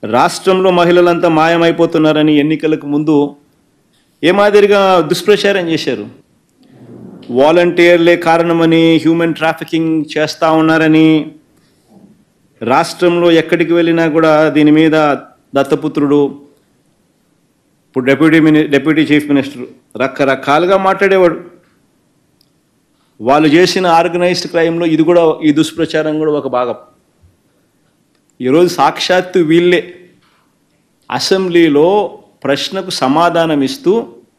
రాష్ట్రంలో మహిళలంతా మాయమైపోతున్నారని ఎన్నికలకు ముందు ఏ మాదిరిగా దుష్ప్రచారం చేశారు. వాలంటీర్లే కారణమని, హ్యూమన్ ట్రాఫికింగ్ చేస్తూ ఉన్నారని, రాష్ట్రంలో ఎక్కడికి వెళ్ళినా కూడా దీని మీద దత్తపుత్రుడు, ఇప్పుడు డెప్యూటీ చీఫ్ మినిస్టర్ రకరకాలుగా మాట్లాడేవాడు. వాళ్ళు చేసిన ఆర్గనైజ్డ్ క్రైమ్లో ఇది కూడా, ఈ దుష్ప్రచారం కూడా ఒక భాగం. ఈరోజు సాక్షాత్తు వీళ్ళే అసెంబ్లీలో ప్రశ్నకు సమాధానం ఇస్తూ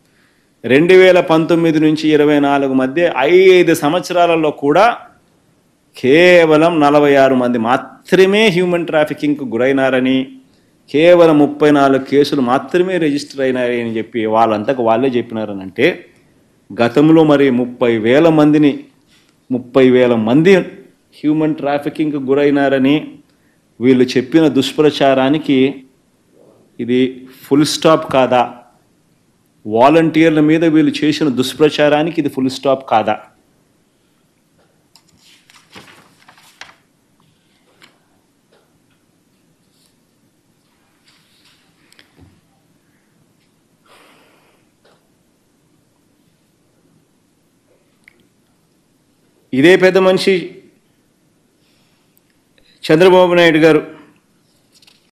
2019 నుంచి 24 మధ్య 5 సంవత్సరాలలో కూడా కేవలం 46 మంది మాత్రమే హ్యూమన్ ట్రాఫికింగ్కు గురైనారని, కేవలం 34 కేసులు మాత్రమే రిజిస్టర్ అయినాయని చెప్పి వాళ్ళంతకు వాళ్ళే చెప్పినారనంటే, గతంలో మరి 30,000 మంది హ్యూమన్ ట్రాఫికింగ్కు గురైనారని వీళ్ళు చెప్పిన దుష్ప్రచారానికి ఇది ఫుల్ స్టాప్ కాదా? వాలంటీర్ల మీద వీళ్ళు చేసిన దుష్ప్రచారానికి ఇది ఫుల్ స్టాప్ కాదా? ఇదే పెద్ద మనిషి చంద్రబాబు నాయుడు గారు